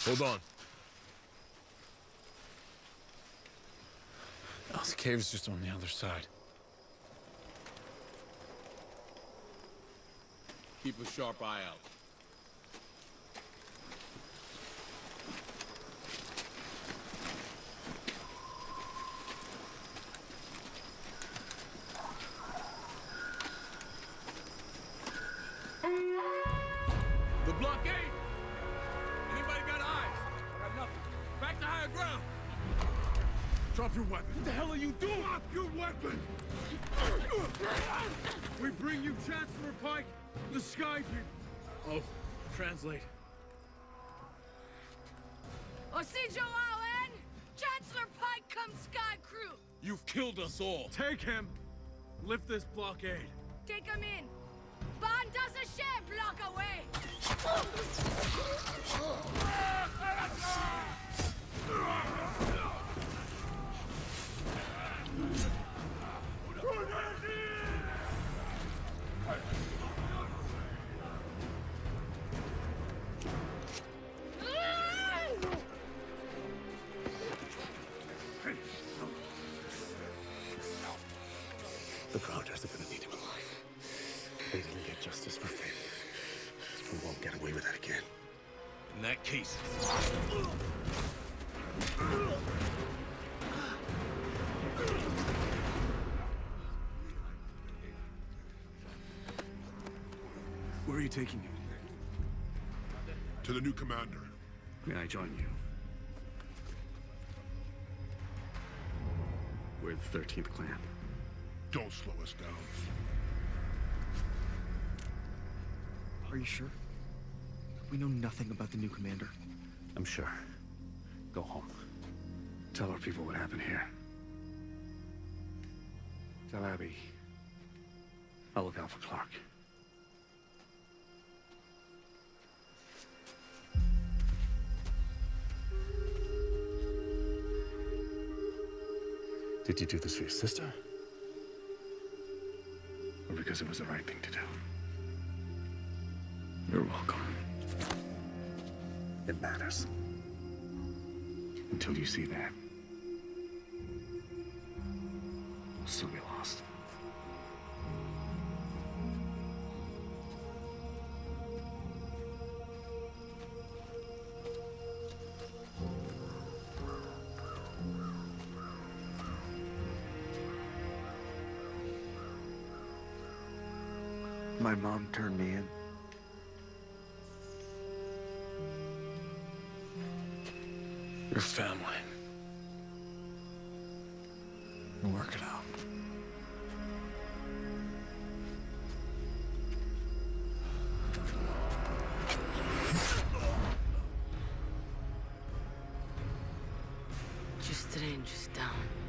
Hold on. Oh, the cave's just on the other side. Keep a sharp eye out. The blockade! Anybody got eyes? I got nothing. Back to higher ground! Drop your weapon. What the hell are you doing? Drop your weapon! We bring you Chancellor Pike, the Sky People. Oh, translate. Osijo Awen! Chancellor Pike comes SkaiKru! You've killed us all. Take him. Lift this blockade. Take him in! Ban does a share block away! The Grounders are gonna need him alive. They didn't get justice for Finn. We won't get away with that again. In that case... Where are you taking him? To the new commander. May I join you? We're the 13th clan. Don't slow us down. Are you sure? We know nothing about the new commander. I'm sure. Go home. Tell our people what happened here. Tell Abby I'll look out for Clark. Did you do this for your sister? Or because it was the right thing to do? You're welcome. It matters. Until you see that, we'll still be lost. My mom turned me in. Your family. We'll work it out. Just strange, down.